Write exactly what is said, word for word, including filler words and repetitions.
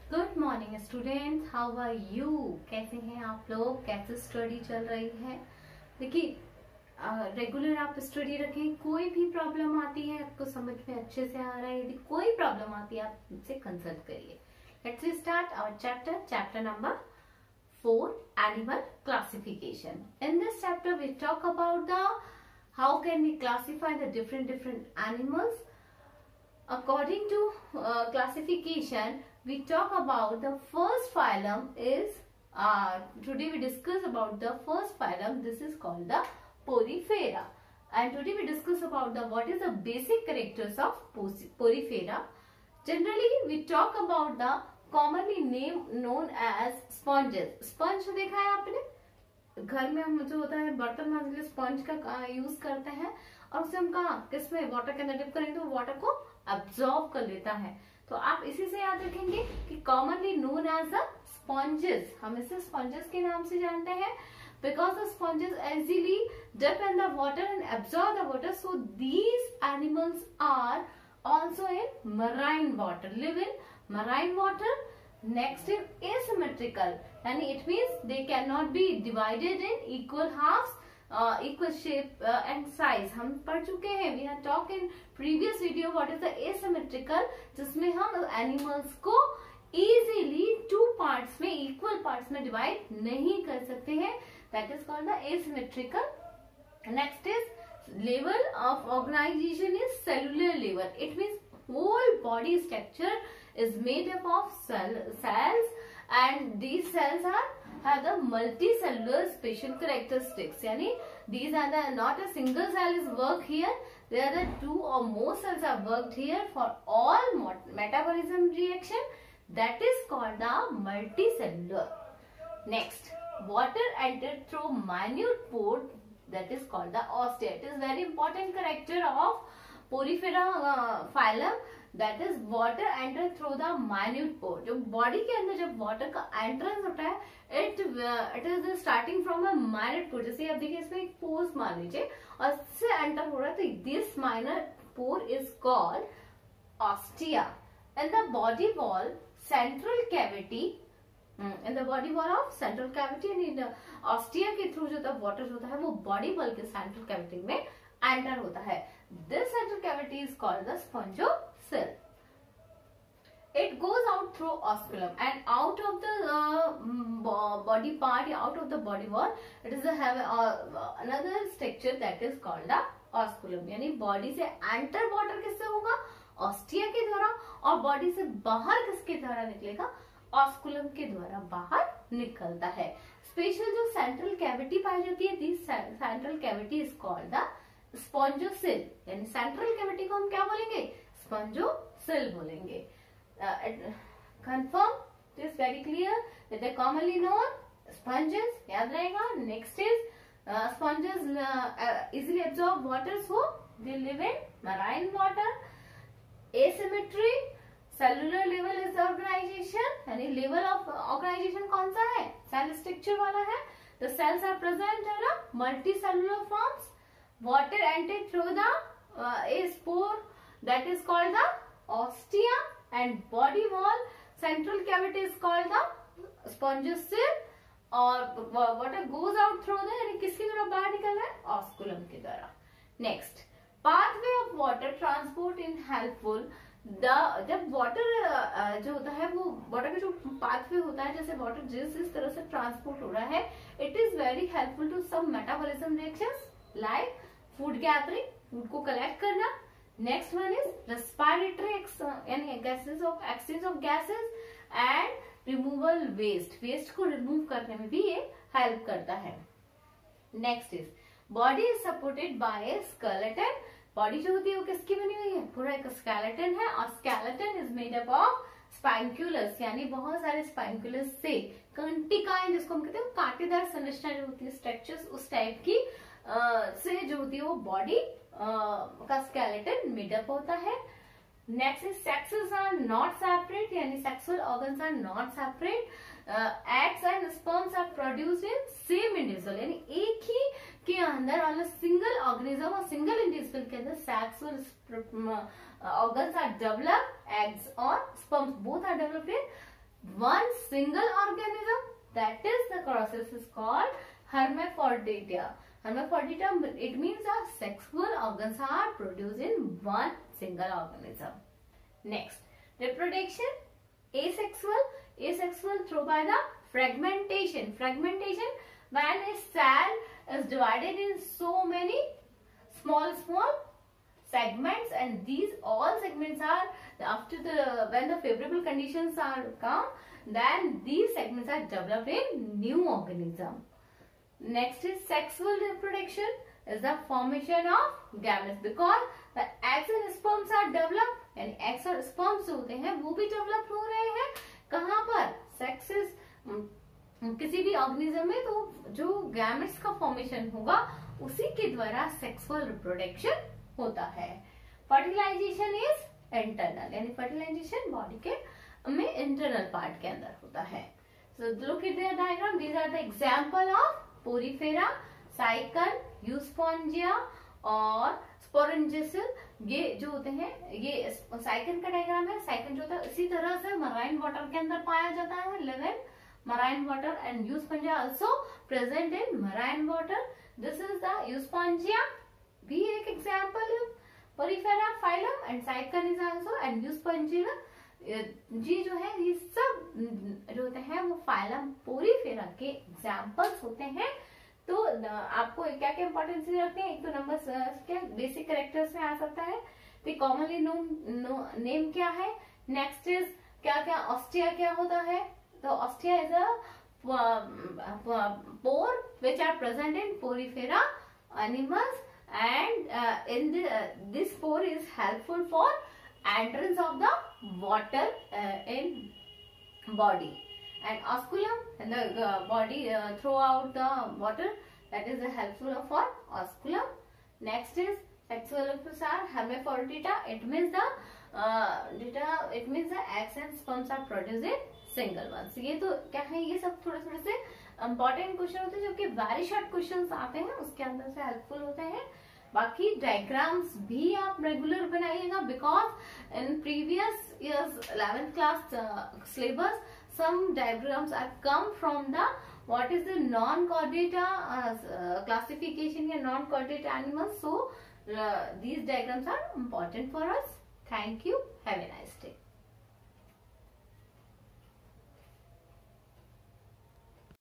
Good morning students, how are you? कैसे हैं आप लोग? कैसे स्टडी चल रही है? देखिए, रेगुलर आप स्टडी रखें। कोई भी प्रॉब्लम आती है, आपको समझ में अच्छे से आ रहा है, यदि कोई प्रॉब्लम आती है आप मुझसे कंसल्ट करिए। Let's start our chapter chapter number four, animal classification. In this chapter we talk about the how can we classify the different different animals. According to uh, classification, we talk about the first phylum is, uh, today we discuss about the first phylum. This is called the Porifera. And today we discuss about the what is the basic characters of Porifera. Generally, we talk about the commonly name known as sponges. Sponge देखा है आपने? घर में हम जो होता है बर्तन मांजने के लिए स्पंज का यूज करते हैं और उसे हम कहा किसमें वाटर के अंदर डिप करेंगे तो वाटर को अब्सॉर्ब कर लेता है। तो आप इसी से याद रखेंगे कि commonly known as the sponges, हम इसे स्पॉन्जेस के नाम से जानते हैं because the sponges easily dip in the water and absorb the water. So these animals are also in marine water, live in marine water. Next is asymmetrical, यानी it means they cannot be divided in equal halves, uh, equal shape uh, and size. हम पढ़ चुके हैं, we have talked in previous video what is the asymmetrical, जिसमें हम animals को easily two parts में equal parts में divide नहीं कर सकते हैं. That is called the asymmetrical. Next is level of organization is cellular level. It means whole body structure is made up of cell, cells and these cells are have the multicellular special characteristics. Yani these are the not a single cell is work here, there are the two or more cells are worked here for all metabolism reaction. That is called the multicellular. Next, water entered through minute pore, that is called the ostia. It is very important character of Porifera uh, phylum. That is water enter through the minute pore. जो body के अंदर जब water का entrance होता है, it it is starting from a minor pore. जैसे आप देखिए इसमें एक पोर्स मान लीजिए और इससे एंटर हो रहा है तो this minor pore is called ostia. In the body wall central cavity, in the body wall of central cavity and ostia के थ्रू जो वाटर होता है वो बॉडी वॉल के सेंट्रल कैविटी में एंटर होता है. This central cavity is called the spongocoel. It goes out through osculum and out of the uh, body part, out of the body wall, it is a have uh, another structure that is called the osculum. यानी body से enter water किससे होगा? Ostia के द्वारा. और body से बाहर किसके द्वारा निकलेगा? ऑस्कुलम के द्वारा बाहर निकलता है. स्पेशल जो सेंट्रल कैविटी पाई जाती है, this central cavity is called the spongocoel. यानी सेंट्रल कैविटी को हम क्या बोलेंगे? स्पॉन्जोसेल बोलेंगे. Confirm, this very clear that they commonly known sponges. याद रहेगा. Next is sponges easily absorb water, so they live in marine water. Asymmetry, cellular level is the organization. यानी level of organization कौन सा है? Cell structure वाला है. The cells are present in a multicellular forms. Water entered through the uh, a spore, that is called the ostia, and body wall central cavity is called the spongocoel. और water goes out through the, यानी किसके द्वारा बाहर निकल रहा है? Osculum के द्वारा. Next, pathway of water transport in helpful. The जब वाटर जो होता है वो वाटर का जो पाथवे होता है, जैसे वाटर जिस जिस तरह से ट्रांसपोर्ट हो रहा है, it is very helpful to some metabolism reactions like food gathering, food को कलेक्ट करना. नेक्स्ट वन इज रेस्पिरेटरी यानी gases of exchange of gases and removal waste, waste को रिमूव करने में भी ये हेल्प करता है. Next is body is supported by skeleton. Body जो होती है वो किसकी बनी हुई है? पूरा एक स्केलेटन है और skeleton is made up of spicules, यानी बहुत सारे स्पाइंक्यूलस से कंटिकाइन, जिसको हम कहते हैं कांटेदार संरचना जो होती है, स्ट्रक्चर्स उस टाइप की Uh, से जो होती है वो बॉडी uh, का स्केलेटन मेडअप होता है. Next is sexes are not separate, यानी sexual organs are not separate. Eggs and sperms are produced in same individual, यानी एक ही के अंदर वाला सिंगल ऑर्गेनिज्म और सिंगल इंडिविजुअल के अंदर sexual organs are develop, eggs और sperms both are developed in one single organism, that is the process is called hermaphrodita. Hermaphrodita, it means that sexual organs are produced in one single organism. Next, reproduction, asexual. Asexual through by the fragmentation. Fragmentation, when a cell is divided in so many small small segments, and these all segments are after the when the favorable conditions are come, then these segments are developed in new organism. Next is sexual reproduction, is the formation of gametes, because the eggs and sperms are developed, यानी eggs और sperms जो होते हैं वो भी develop हो रहे हैं कहाँ पर, सेक्सेस किसी भी ऑर्गेनिज्म में, तो जो गैमेट्स का फॉर्मेशन होगा उसी के द्वारा सेक्सुअल रिप्रोडक्शन होता है. फर्टिलाइजेशन इज इंटरनल, यानी फर्टिलाइजेशन बॉडी के में इंटरनल पार्ट के अंदर होता है. So look at the diagram, these are the example of Porifera, Sycon, Euspongia और स्पोरेंजिसल. ये जो होते हैं, ये साइकन का डायग्राम है. साइकन जो होता है इसी तरह से मराइन वाटर के अंदर पाया जाता है, live in marine water, and Euspongia also present in marine water. This is the Euspongia, भी एक example है. Porifera phylum and Cycon is also, and Euspongia जी जो है ये सब जो होते हैं वो phylum Porifera के examples होते हैं. तो आपको क्या क्या इंपॉर्टेंस रखते हैं, एक तो नंबर क्या बेसिक कैरेक्टर्स में आ सकता है, फिर कॉमनली नोन नेम क्या है, नेक्स्ट इज क्या क्या ऑस्टिया क्या होता है. So ostia is a uh, pore which are present in porifera animals, and uh, in the, uh, this pore is helpful for entrance of the water uh, in body, and osculum and the uh, body uh, throughout the water, that is uh, helpful for osculum. Next is sexual are hermaphrodita. It means the uh, data, it means the eggs and sperms are produced in single ones. ये तो क्या है, ये सब थोड़े थोड़े से important question होते हैं जो कि वेरी शॉर्ट क्वेश्चंस आते हैं उसके अंदर से हेल्पफुल होते हैं. बाकी डायग्राम्स भी आप रेगुलर बनाइएगा, because in previous years eleventh class syllabus some diagrams are come from the what is the non chordata classification या non chordata animals. So these diagrams are important for us. Thank you, have a nice day.